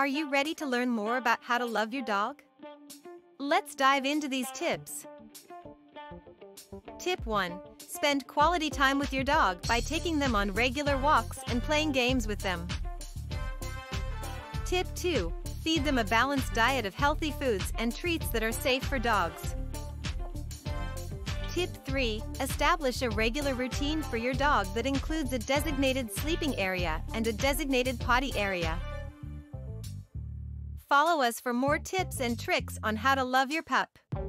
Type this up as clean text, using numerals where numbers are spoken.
Are you ready to learn more about how to love your dog? Let's dive into these tips. Tip 1. Spend quality time with your dog by taking them on regular walks and playing games with them. Tip 2. Feed them a balanced diet of healthy foods and treats that are safe for dogs. Tip 3. Establish a regular routine for your dog that includes a designated sleeping area and a designated potty area. Follow us for more tips and tricks on how to love your pup.